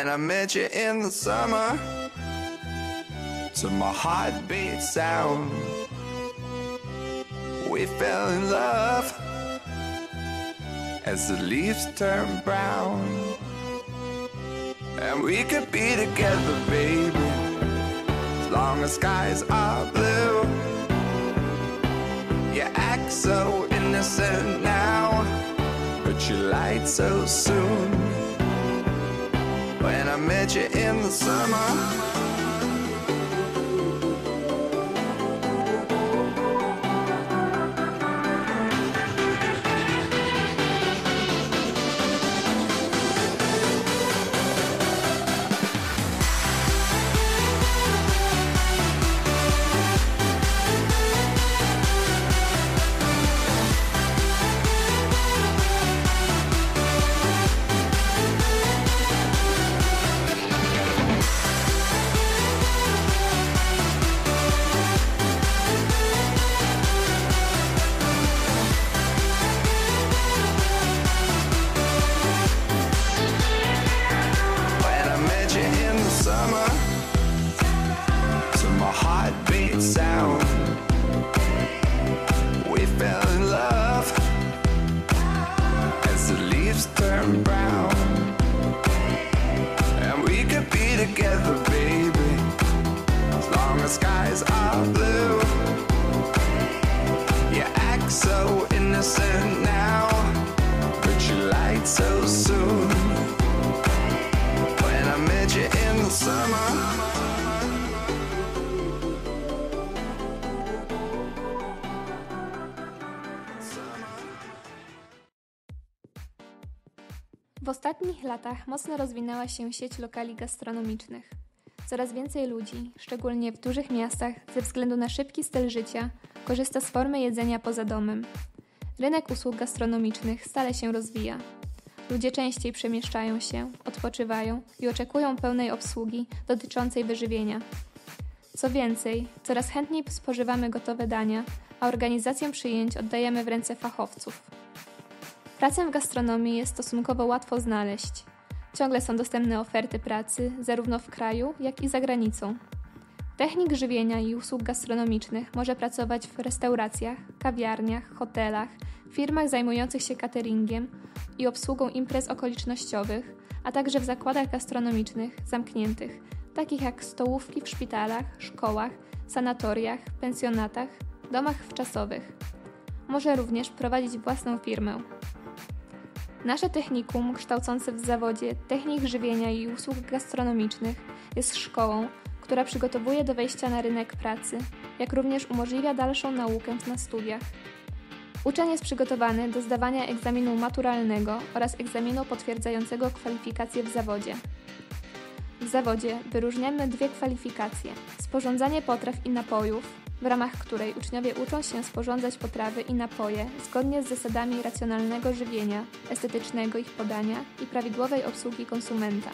When I met you in the summer, to my heartbeat sound, we fell in love as the leaves turn brown. And we could be together, baby, as long as skies are blue. You act so innocent now, but you lied so soon. When I met you in the summer, sound, we fell in love as the leaves turn brown. And we could be together, baby, as long as skies are blue. You act so innocent now, but you lied so soon. When I met you in the summer, w ostatnich latach mocno rozwinęła się sieć lokali gastronomicznych. Coraz więcej ludzi, szczególnie w dużych miastach, ze względu na szybki styl życia, korzysta z formy jedzenia poza domem. Rynek usług gastronomicznych stale się rozwija. Ludzie częściej przemieszczają się, odpoczywają i oczekują pełnej obsługi dotyczącej wyżywienia. Co więcej, coraz chętniej spożywamy gotowe dania, a organizację przyjęć oddajemy w ręce fachowców. Pracę w gastronomii jest stosunkowo łatwo znaleźć. Ciągle są dostępne oferty pracy, zarówno w kraju, jak i za granicą. Technik żywienia i usług gastronomicznych może pracować w restauracjach, kawiarniach, hotelach, firmach zajmujących się cateringiem i obsługą imprez okolicznościowych, a także w zakładach gastronomicznych zamkniętych, takich jak stołówki w szpitalach, szkołach, sanatoriach, pensjonatach, domach wczasowych. Może również prowadzić własną firmę. Nasze technikum, kształcące w zawodzie technik żywienia i usług gastronomicznych, jest szkołą, która przygotowuje do wejścia na rynek pracy, jak również umożliwia dalszą naukę na studiach. Uczeń jest przygotowany do zdawania egzaminu maturalnego oraz egzaminu potwierdzającego kwalifikacje w zawodzie. W zawodzie wyróżniamy 2 kwalifikacje: sporządzanie potraw i napojów, w ramach której uczniowie uczą się sporządzać potrawy i napoje zgodnie z zasadami racjonalnego żywienia, estetycznego ich podania i prawidłowej obsługi konsumenta.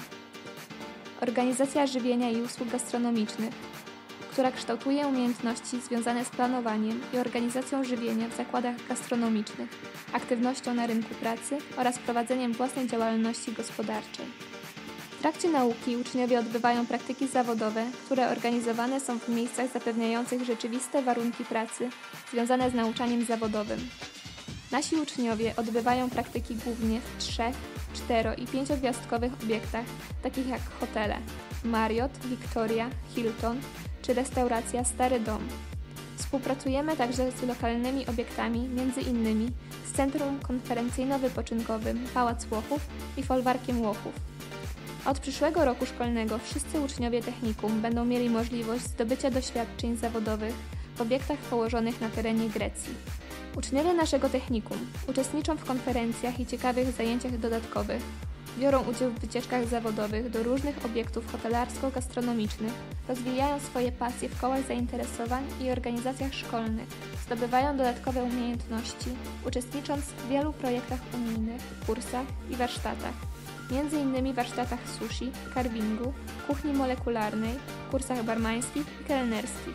Organizacja żywienia i usług gastronomicznych, która kształtuje umiejętności związane z planowaniem i organizacją żywienia w zakładach gastronomicznych, aktywnością na rynku pracy oraz prowadzeniem własnej działalności gospodarczej. W trakcie nauki uczniowie odbywają praktyki zawodowe, które organizowane są w miejscach zapewniających rzeczywiste warunki pracy związane z nauczaniem zawodowym. Nasi uczniowie odbywają praktyki głównie w 3, 4 i 5-gwiazdkowych obiektach, takich jak hotele Marriott, Victoria, Hilton czy restauracja Stary Dom. Współpracujemy także z lokalnymi obiektami, m.in. z Centrum Konferencyjno-Wypoczynkowym Pałac Łochów i Folwarkiem Łochów. Od przyszłego roku szkolnego wszyscy uczniowie technikum będą mieli możliwość zdobycia doświadczeń zawodowych w obiektach położonych na terenie Grecji. Uczniowie naszego technikum uczestniczą w konferencjach i ciekawych zajęciach dodatkowych, biorą udział w wycieczkach zawodowych do różnych obiektów hotelarsko-gastronomicznych, rozwijają swoje pasje w kołach zainteresowań i organizacjach szkolnych, zdobywają dodatkowe umiejętności, uczestnicząc w wielu projektach unijnych, kursach i warsztatach, m.in. warsztatach sushi, carvingu, kuchni molekularnej, kursach barmańskich i kelnerskich.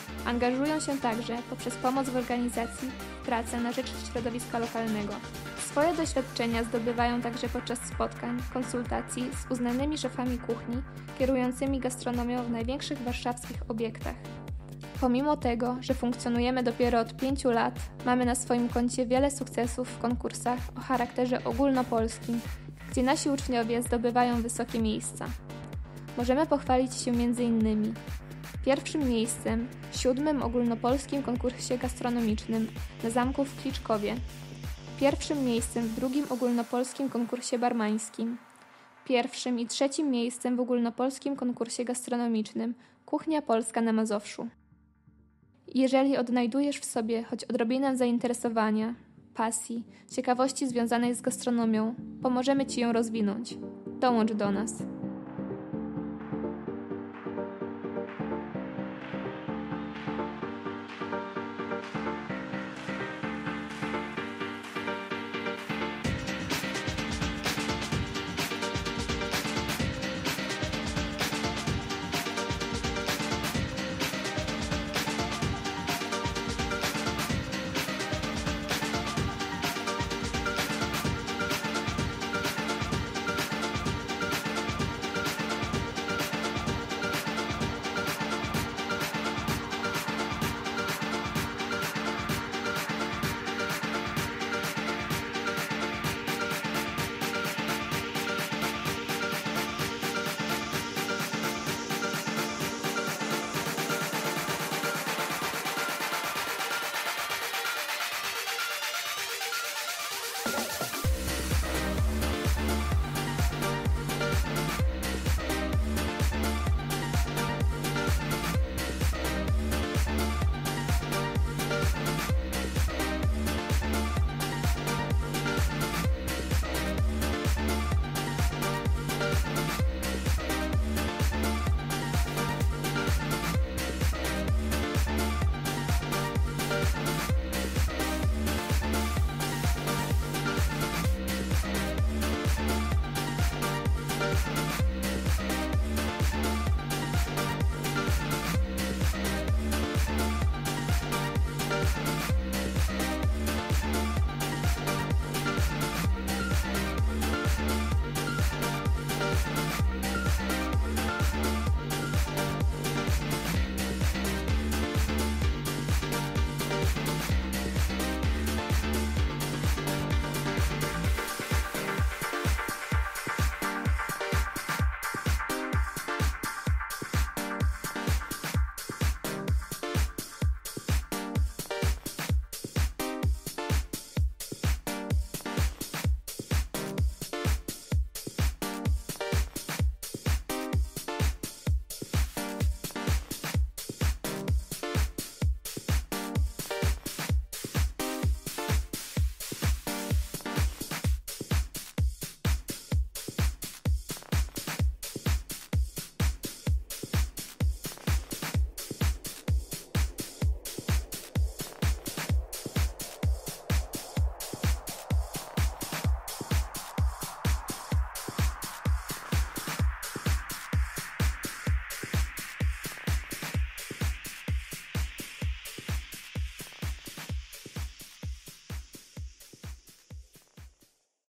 Angażują się także poprzez pomoc w organizacji pracę na rzecz środowiska lokalnego. W Swoje doświadczenia zdobywają także podczas spotkań, konsultacji z uznanymi szefami kuchni kierującymi gastronomią w największych warszawskich obiektach. Pomimo tego, że funkcjonujemy dopiero od 5 lat, mamy na swoim koncie wiele sukcesów w konkursach o charakterze ogólnopolskim, gdzie nasi uczniowie zdobywają wysokie miejsca. Możemy pochwalić się m.in. pierwszym miejscem w 7. ogólnopolskim konkursie gastronomicznym na zamku w Kliczkowie, pierwszym miejscem w 2. ogólnopolskim konkursie barmańskim, pierwszym i 3. miejscem w ogólnopolskim konkursie gastronomicznym Kuchnia Polska na Mazowszu. Jeżeli odnajdujesz w sobie choć odrobinę zainteresowania, pasji, ciekawości związanej z gastronomią, pomożemy Ci ją rozwinąć. Dołącz do nas.